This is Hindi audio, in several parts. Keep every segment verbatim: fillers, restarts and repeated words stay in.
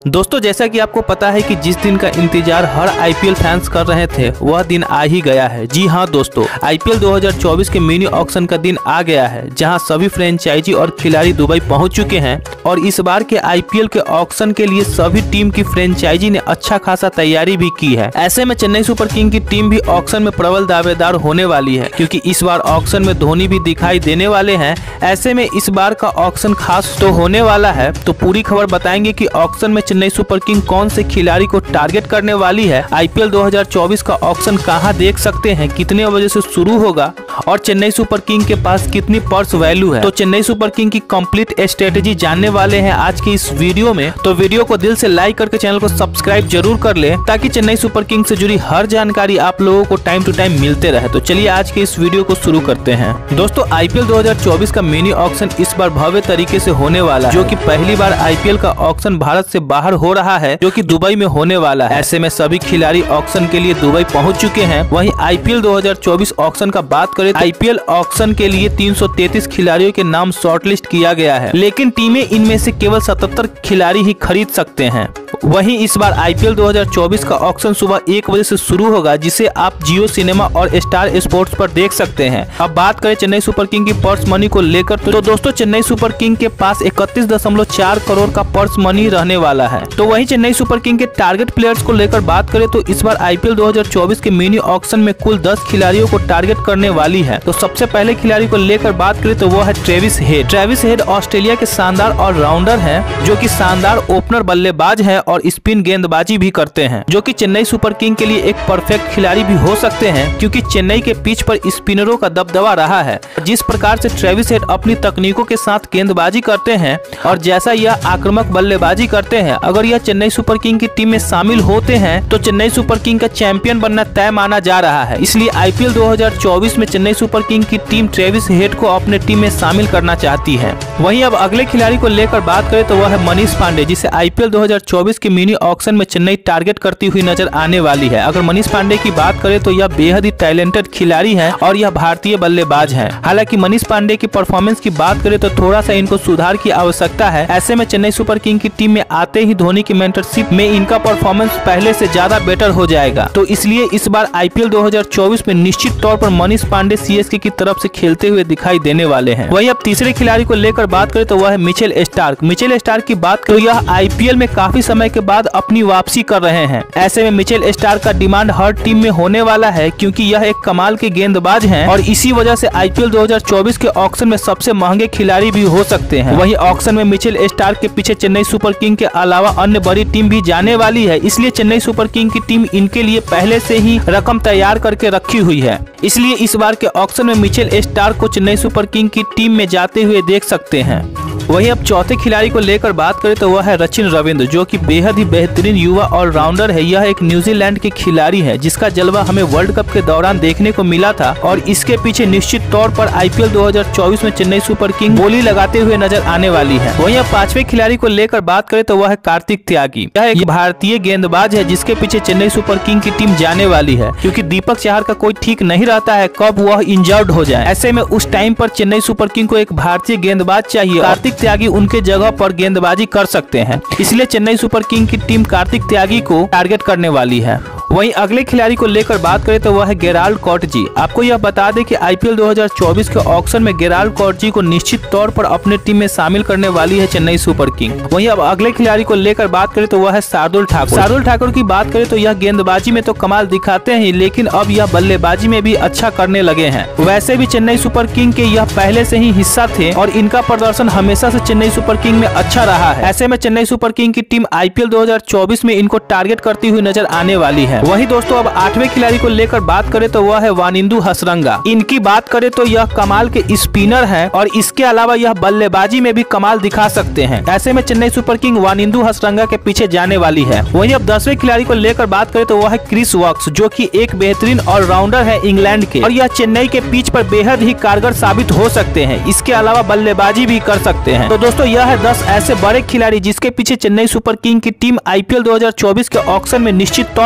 दोस्तों जैसा कि आपको पता है कि जिस दिन का इंतजार हर आईपीएल फैंस कर रहे थे वह दिन आ ही गया है। जी हां दोस्तों, आईपीएल दो हज़ार चौबीस के मिनी ऑक्शन का दिन आ गया है, जहां सभी फ्रेंचाइजी और खिलाड़ी दुबई पहुंच चुके हैं और इस बार के आईपीएल के ऑक्शन के लिए सभी टीम की फ्रेंचाइजी ने अच्छा खासा तैयारी भी की है। ऐसे में चेन्नई सुपर किंग की टीम भी ऑक्शन में प्रबल दावेदार होने वाली है, क्योंकि इस बार ऑक्शन में धोनी भी दिखाई देने वाले हैं। ऐसे में इस बार का ऑक्शन खास तो होने वाला है, तो पूरी खबर बताएंगे कि ऑक्शन में चेन्नई सुपर किंग कौन से खिलाड़ी को टारगेट करने वाली है, आईपीएल दो हज़ार चौबीस का ऑक्शन कहां देख सकते हैं, कितने बजे से शुरू होगा और चेन्नई सुपर किंग के पास कितनी पर्स वैल्यू है। तो चेन्नई सुपर किंग की कंप्लीट स्ट्रेटेजी जानने वाले हैं आज के इस वीडियो में। तो वीडियो को दिल से लाइक करके चैनल को सब्सक्राइब जरूर कर ले, ताकि चेन्नई सुपर किंग से जुड़ी हर जानकारी आप लोगों को टाइम टू टाइम मिलते रहे। तो चलिए आज के इस वीडियो को शुरू करते हैं। दोस्तों आईपीएल दो हज़ार चौबीस का मिनी ऑक्शन इस बार भव्य तरीके से होने वाला है, जो कि पहली बार आईपीएल का ऑक्शन भारत से बाहर हो रहा है, जो कि दुबई में होने वाला है। ऐसे में सभी खिलाड़ी ऑक्शन के लिए दुबई पहुंच चुके हैं। वहीं आईपीएल दो हज़ार चौबीस ऑक्शन का बात करें, आईपीएल ऑक्शन के लिए तीन सौ तैंतीस खिलाड़ियों के नाम शॉर्टलिस्ट किया गया है, लेकिन टीमें इनमें से केवल सतहत्तर खिलाड़ी ही खरीद सकते हैं। वहीं इस बार आईपीएल दो हज़ार चौबीस का ऑक्शन सुबह एक बजे से शुरू होगा, जिसे आप जियो सिनेमा और स्टार स्पोर्ट्स पर देख सकते हैं। अब बात करें चेन्नई सुपर किंग की पर्स मनी को लेकर, तो दोस्तों चेन्नई सुपर किंग के पास इकतीस दशमलव चार करोड़ का पर्स मनी रहने वाला है। तो वहीं चेन्नई सुपर किंग के टारगेट प्लेयर्स को लेकर बात करें, तो इस बार आईपीएल दो हज़ार चौबीस के मिनी ऑक्शन में कुल दस खिलाड़ियों को टारगेट करने वाली है। तो सबसे पहले खिलाड़ी को लेकर बात करें तो वो है Travis Head. Travis Head Australia के शानदार ऑलराउंडर हैं, जो कि शानदार ओपनर बल्लेबाज हैं और स्पिन गेंदबाजी भी करते हैं, जो कि चेन्नई सुपर किंग के लिए एक परफेक्ट खिलाड़ी भी हो सकते हैं, क्योंकि चेन्नई के पिच पर स्पिनरों का दबदबा रहा है। जिस प्रकार से ट्रेविस हेड अपनी तकनीकों के साथ गेंदबाजी करते हैं और जैसा यह आक्रामक बल्लेबाजी करते हैं, अगर यह चेन्नई सुपर किंग की टीम में शामिल होते हैं तो चेन्नई सुपर किंग का चैंपियन बनना तय माना जा रहा है। इसलिए आईपीएल दो हज़ार चौबीस में चेन्नई सुपर किंग की टीम ट्रेविस हेड को अपने टीम में शामिल करना चाहती है। वहीं अब अगले खिलाड़ी को लेकर बात करें तो वह है मनीष पांडे, जिसे आईपीएल दो हज़ार चौबीस के मिनी ऑक्शन में चेन्नई टारगेट करती हुई नजर आने वाली है। अगर मनीष पांडे की बात करें तो यह बेहद ही टैलेंटेड खिलाड़ी है और यह भारतीय बल्लेबाज है। हालांकि मनीष पांडे की परफॉर्मेंस की बात करें तो थोड़ा सा इनको सुधार की आवश्यकता है। ऐसे में चेन्नई सुपर किंग की टीम में आते ही धोनी की मेंटरशिप में इनका परफॉर्मेंस पहले से ज्यादा बेटर हो जाएगा। तो इसलिए इस बार आईपीएल दो हज़ार चौबीस में निश्चित तौर पर मनीष पांडे सीएसके की तरफ से खेलते हुए दिखाई देने वाले हैं। वहीं अब तीसरे खिलाड़ी को लेकर बात करें तो वह है मिचेल स्टार्क। मिचेल स्टार्क की बात करें तो यह आईपीएल में काफी समय के बाद अपनी वापसी कर रहे हैं। ऐसे में मिचेल स्टार्क का डिमांड हर टीम में होने वाला है, क्योंकि यह एक कमाल के गेंदबाज हैं और इसी वजह से आईपीएल दो हज़ार चौबीस के ऑक्शन में सबसे महंगे खिलाड़ी भी हो सकते हैं। वहीं ऑक्शन में मिचेल स्टार्क के पीछे चेन्नई सुपर किंग के अलावा अन्य बड़ी टीम भी जाने वाली है, इसलिए चेन्नई सुपर किंग की टीम इनके लिए पहले से ही रकम तैयार करके रखी हुई है। इसलिए इस बार के ऑक्शन में मिचेल स्टार्क को चेन्नई सुपर किंग की टीम में जाते हुए देख सकते हैं। वहीं अब चौथे खिलाड़ी को लेकर बात करें तो वह है सचिन रविंद्र, जो कि बेहद ही बेहतरीन युवा ऑलराउंडर है। यह एक न्यूजीलैंड के खिलाड़ी है, जिसका जलवा हमें वर्ल्ड कप के दौरान देखने को मिला था और इसके पीछे निश्चित तौर पर आईपीएल दो हज़ार चौबीस में चेन्नई सुपर किंग बोली लगाते हुए नजर आने वाली है। वहीं अब पांचवें खिलाड़ी को लेकर बात करें तो वह है कार्तिक त्यागी। यह एक भारतीय गेंदबाज है, जिसके पीछे चेन्नई सुपर किंग की टीम जाने वाली है, क्योंकि दीपक चाहर का कोई ठीक नहीं रहता है कब वह इंजर्ड हो जाए। ऐसे में उस टाइम पर चेन्नई सुपर किंग को एक भारतीय गेंदबाज चाहिए। कार्तिक त्यागी उनके जगह पर गेंदबाजी कर सकते हैं, इसलिए चेन्नई सुपर किंग की टीम कार्तिक त्यागी को टारगेट करने वाली है। वहीं अगले खिलाड़ी को लेकर बात करें तो वह है गेराल्ड कॉटजी। आपको यह बता दें कि आईपीएल दो हज़ार चौबीस के ऑक्शन में गेराल्ड कॉटजी को निश्चित तौर पर अपने टीम में शामिल करने वाली है चेन्नई सुपर किंग। वहीं अब अगले खिलाड़ी को लेकर बात करें तो वह है शार्दुल ठाकुर। शार्दुल ठाकुर की बात करें तो यह गेंदबाजी में तो कमाल दिखाते हैं, लेकिन अब यह बल्लेबाजी में भी अच्छा करने लगे हैं। वैसे भी चेन्नई सुपर किंग के यह पहले से ही हिस्सा थे और इनका प्रदर्शन हमेशा से चेन्नई सुपर किंग में अच्छा रहा है। ऐसे में चेन्नई सुपर किंग की टीम आईपीएल दो हज़ार चौबीस में इनको टारगेट करती हुई नजर आने वाली है। वहीं दोस्तों अब आठवें खिलाड़ी को लेकर बात करें तो वह है वानिंदु हसरंगा। इनकी बात करें तो यह कमाल के स्पिनर हैं और इसके अलावा यह बल्लेबाजी में भी कमाल दिखा सकते हैं। ऐसे में चेन्नई सुपर किंग वानिंदु हसरंगा के पीछे जाने वाली है। वहीं अब दसवें खिलाड़ी को लेकर बात करें तो वह है क्रिस वॉक्स, जो कि एक बेहतरीन ऑलराउंडर है इंग्लैंड के और यह चेन्नई के पिच पर बेहद ही कारगर साबित हो सकते हैं। इसके अलावा बल्लेबाजी भी कर सकते हैं। तो दोस्तों यह है दस ऐसे बड़े खिलाड़ी जिसके पीछे चेन्नई सुपर किंग की टीम आईपीएल दो हज़ार चौबीस के ऑक्शन में निश्चित तौर पर जाने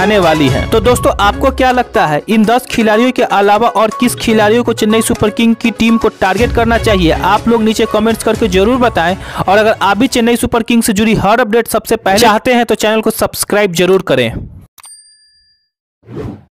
आने वाली है। तो दोस्तों आपको क्या लगता है, इन दस खिलाड़ियों के अलावा और किस खिलाड़ियों को चेन्नई सुपर किंग की टीम को टारगेट करना चाहिए? आप लोग नीचे कमेंट्स करके जरूर बताएं। और अगर आप भी चेन्नई सुपर किंग से जुड़ी हर अपडेट सबसे पहले चाहते हैं तो चैनल को सब्सक्राइब जरूर करें।